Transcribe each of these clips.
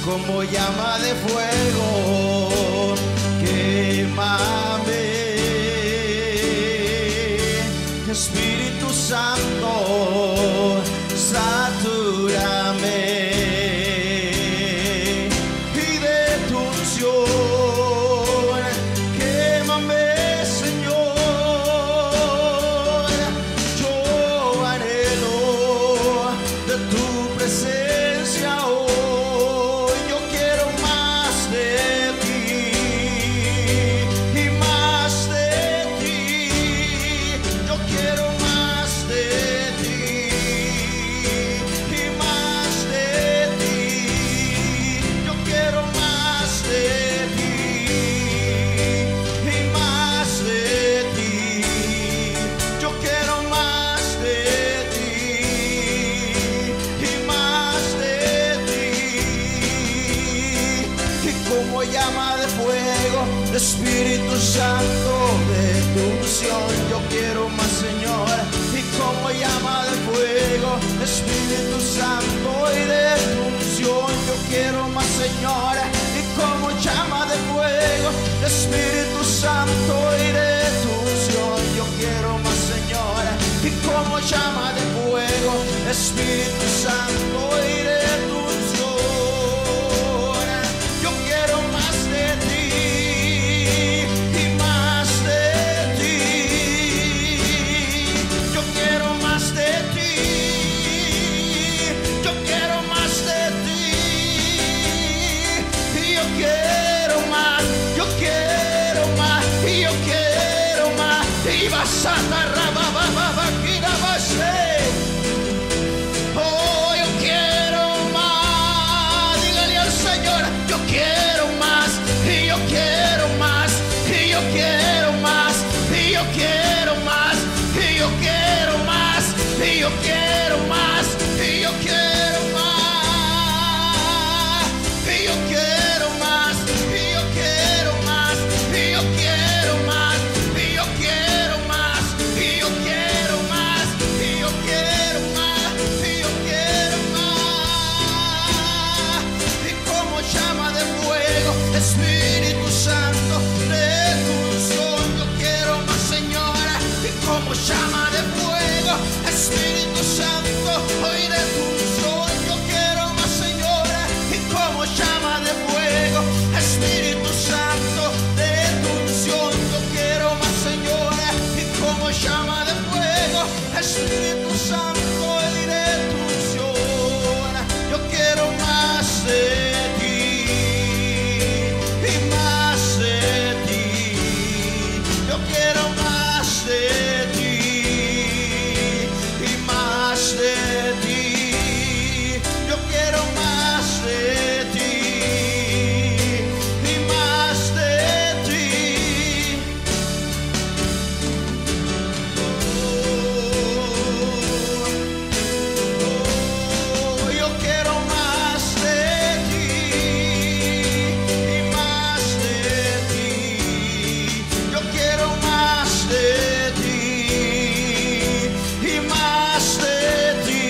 como llama de fuego, quémame. Espíritu Santo, satúrame, y de tu unción quémame, Señor. Yo anhelo de tu presencia hoy. Yo quiero más de ti y más de ti. Yo quiero más de ti y más de ti. Yo quiero más de ti y más de ti. Yo quiero más de ti y más de ti. Y como llama de fuego, Espíritu Santo, de tu unción yo quiero más, Señor. Y como llama de fuego, Espíritu Santo, y de tu unción yo quiero más, Señor. Y como llama de fuego, Espíritu Santo, y de tu unción yo quiero más, Señor. Y como llama de fuego, Espíritu Santo, y de tu unción yo quiero más de ti y más de ti. Yo quiero más de ti. Yo quiero más de ti. Y yo quiero más. Yo quiero más. Y yo quiero más. Y vas a oh, yo quiero más. Dígale al Señor, yo quiero más. Y yo quiero más. Y yo quiero más. Y yo quiero más. Y yo quiero más. Y yo quiero más. Y yo quiero más. Y yo quiero más. Y yo quiero más. Y yo quiero más. Y yo quiero más. Y yo quiero más. Y yo quiero más. Y yo quiero más. Y como llama de fuego, Espíritu Santo, de tu unción yo quiero más, Señora. Y como llama de fuego, Espíritu Santo, hoy de tu unción yo quiero más, Señora. Y como llama de fuego, Espíritu Santo, de tu unción yo quiero más, Señora. Y como llama de fuego, Espíritu Santo, y de tu unción yo quiero más de ti y más de ti. Yo quiero más de ti y más de ti. Yo quiero más de ti y más de ti. Oh, yo quiero más de ti y más de ti. Yo quiero más de ti y más de ti.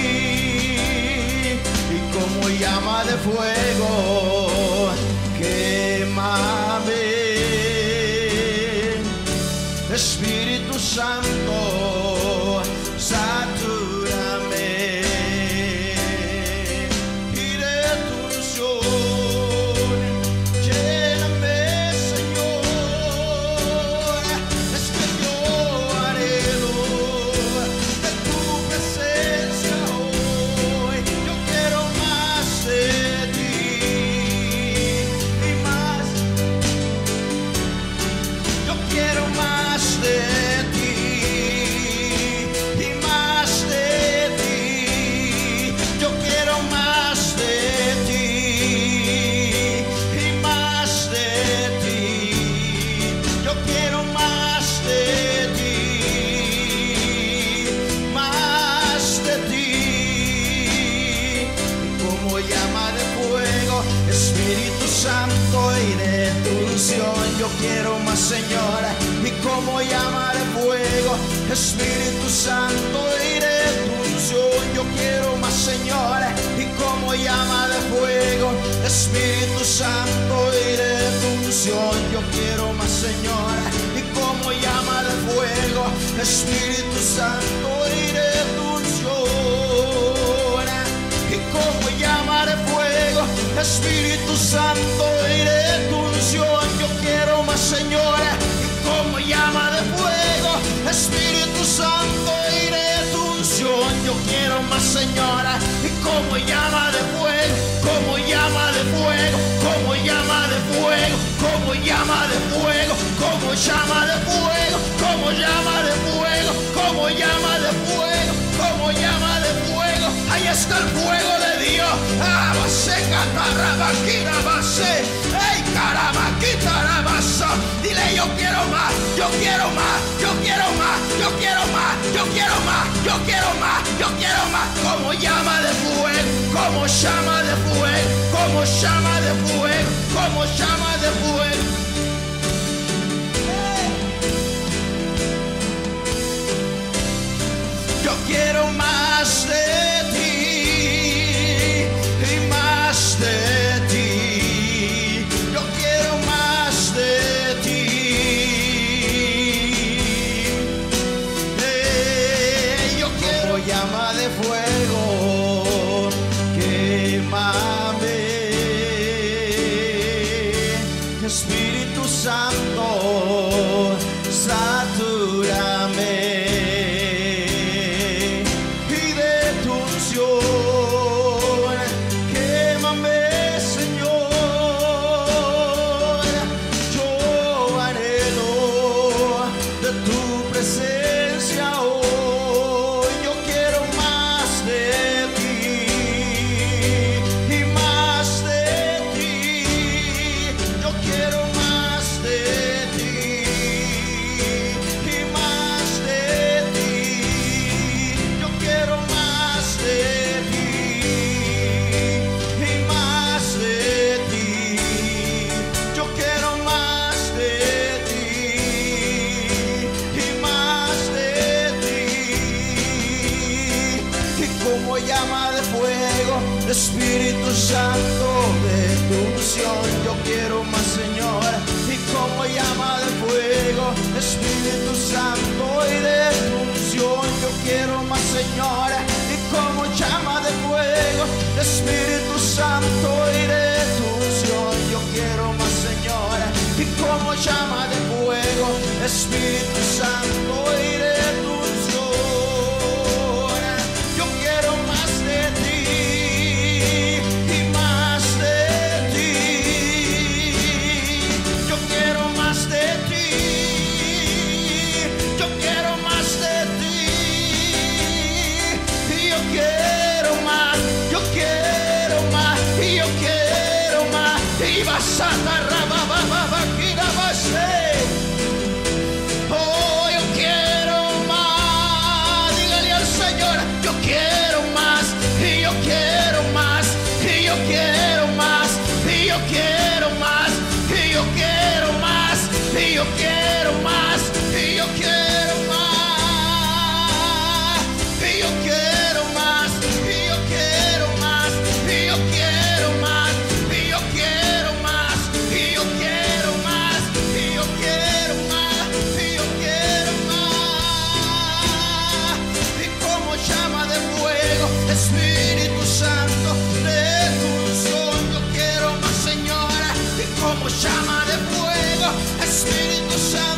Y como llama de fuego, quémame. Espíritu Santo, satúrame, y de tu unción lléname, Señor. Es que yo anhelo de tu presencia hoy. Yo quiero más de ti y más. Yo quiero más de ti y más de ti. Yo quiero más de ti y más de ti. Yo quiero más de ti, más de ti. Y como llama de fuego, Espíritu Santo, y de tu unción yo quiero más, Señora. Y como llama de fuego, Espíritu Santo, y de tu unción yo quiero más, Señor. Y como llama de fuego, Espíritu Santo y de tu unción yo quiero más, Señor. Y como llama de fuego, Espíritu Santo y de tu unción. Y como llama de fuego, Espíritu Santo y de tu unción yo quiero más, Señor. Y como llama de fuego, Espíritu Santo y de tu unción yo quiero más, Señora. Y como llama de fuego, como llama de fuego, como llama de fuego, como llama de fuego, como llama de fuego, como llama de fuego, como llama de fuego, como llama de fuego. Ahí está el fuego de Dios. Abase, catarrabaquira, base. Ey, carabaquita, rabasa. Dile, yo quiero más, yo quiero más, yo quiero más, yo quiero más, yo quiero más, yo quiero más, yo quiero más. Como llama de fuego, como llama de fuego, como llama de fuego, como llama de fuego. Yo quiero más de ti y más de ti. Yo quiero más de ti. Yo quiero llama de fuego, quémame, Espíritu Santo, satúrame. Espíritu Santo de tu unción, yo quiero más, Señor. Y como llama de fuego, Espíritu Santo y de tu unción, yo quiero más, Señor. Y como llama de fuego, Espíritu Santo y de tu unción, yo quiero más, Señor. Y como llama de fuego, Espíritu Santo y de tu unción, yo quiero más de ti. Oh, yo quiero más. Dígale al Señor, yo quiero más, y yo quiero más, y yo quiero más, y yo quiero más, y yo quiero más, y yo quiero más, y yo quiero más, y yo quiero más, y yo quiero más, y yo quiero más, y yo quiero más, y yo quiero más, y yo quiero más, y yo quiero más. Y como llama de fuego, Espíritu Santo, de tu unción yo quiero más, Señora. Y como llama de fuego, Espíritu Santo.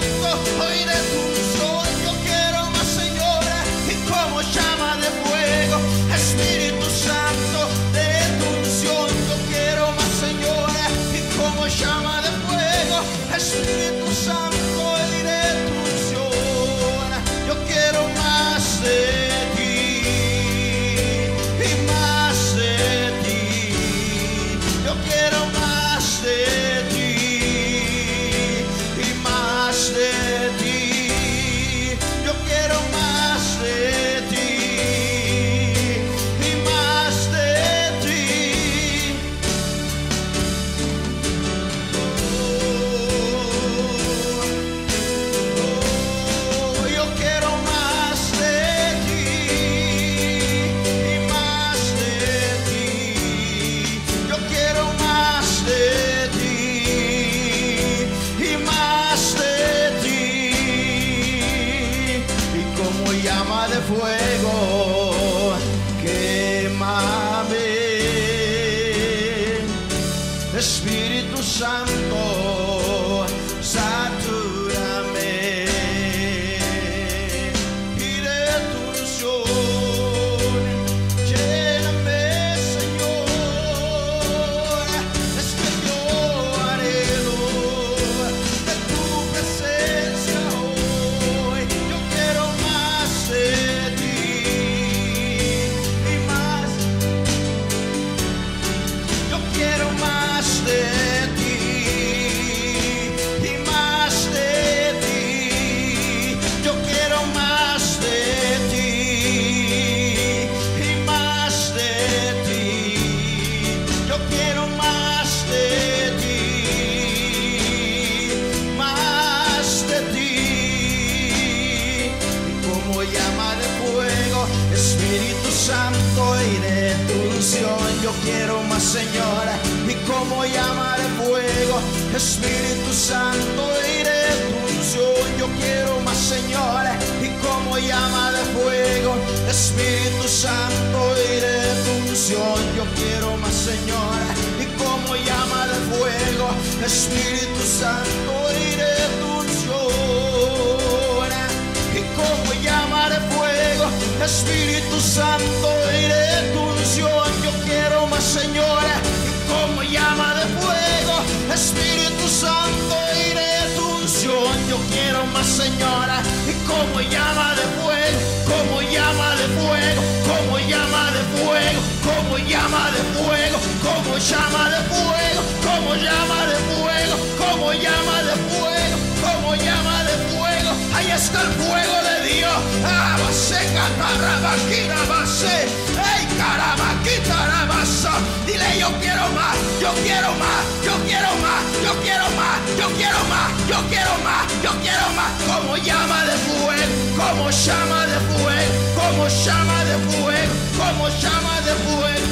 de ti, y más de ti, y como llama de fuego, quémame, Espíritu Santo, satúrame, y de tu unción lléname, Señor. Es que yo anhelo de tu presencia hoy. Yo quiero más de ti y más. Yo quiero más de ti y más de ti. Yo quiero más de ti y más de ti. Yo quiero más de ti, más de ti. Como llama de fuego, Espíritu Santo, y de tu unción yo quiero más, Señora. Y como llama de fuego, Espíritu Santo, y de tu unción yo quiero más, Señora. Y como llama de fuego, Espíritu Santo, y de tu unción yo quiero más, Señora. Y como llama de fuego, Espíritu Santo, y de tu unción. Y como llama de fuego, Espíritu Santo, y de tu unción yo quiero más, Señora. Y como llama de fuego, Espíritu Santo, y de tu unción yo quiero más, Señora. Y como llama de fuego, como llama de fuego, como llama de fuego, como llama de fuego, como llama de fuego, como llama de fuego, como llama de fuego, como llama de fuego. Ahí está el fuego de Dios. Abase, catarabaquira, base. Ey, carabaquita, rabasa. Dile, yo quiero más, yo quiero más, yo quiero más, yo quiero más, yo quiero más, yo quiero más, yo quiero más. Como llama de fuego, como llama de fuego, como llama de fuego, como llama de fuego.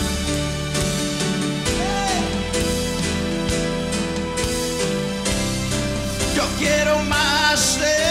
Yo quiero más de